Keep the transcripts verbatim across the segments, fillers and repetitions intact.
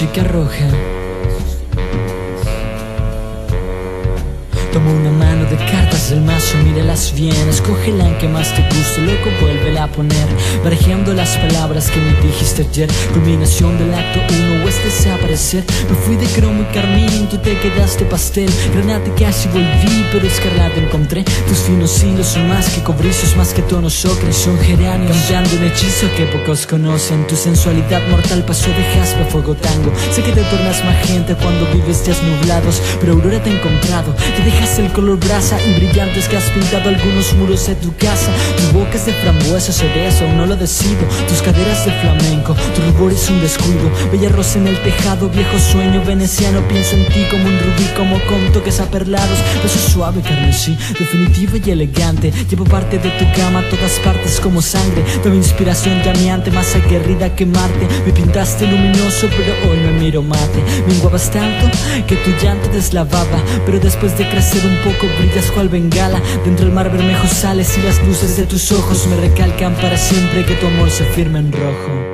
chica roja. Toma una mano de cartas del mazo, mírelas bien, escoge la que más te guste, luego vuélvela a poner, barajando las palabras que me dijiste ayer. Culminación del acto uno o es desaparecer. Me fui de cromo y carmín, tú te quedaste pastel. Granate casi volví, pero escarlata encontré. Tus finos hilos son más que cobrizos, más que tonos ocres, son geranios, cambiando un hechizo que pocos conocen. Tu sensualidad mortal pasó de jaspe a fuego tango. Sé que te tornas magenta cuando vives días nublados, pero Aurora te ha encontrado. Te dejas el color brasa y brillantes que has pintado algunos muros de tu casa. Tu boca es de frambuesa, cerezo, aún no lo decido. Tus caderas de flamenco, tu rubor es un descuido. Bella rosa en el tejado, viejo sueño veneciano. Pienso en ti como un rubí, como con toques aperlados. Beso suave, carmesí, definitiva y elegante. Llevo parte de tu cama a todas partes como sangre. Toda inspiración llameante, más aguerrida que Marte. Me pintaste luminoso, pero hoy me miro mate. Menguabas tanto que tu llanto deslavaba, pero después de crecer un poco brillas cual bengala. Dentro del mar bermejo sales y las luces de tus ojos me recalcan para siempre que tu amor se firme en rojo.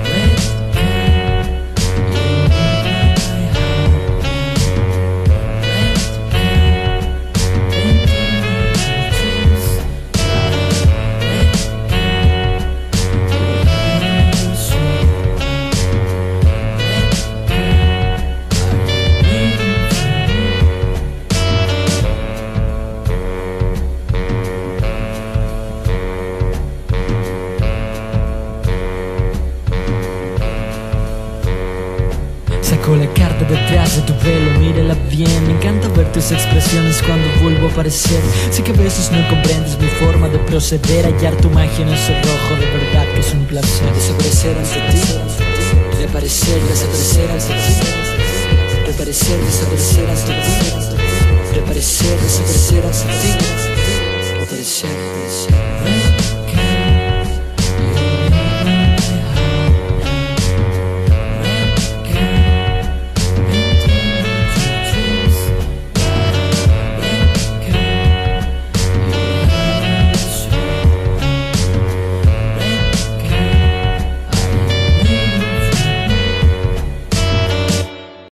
Saco la carta detrás de tu pelo, mírala bien. Me encanta ver tus expresiones cuando vuelvo a aparecer. Sé que a veces no comprendes mi forma de proceder. Hallar tu magia en ese rojo, de verdad que es un placer. Desaparecer ante ti, reaparecer, desaparecer ante ti, reaparecer, desaparecer ante ti, reaparecer, desaparecer ante ti, reaparecer, reaparecer.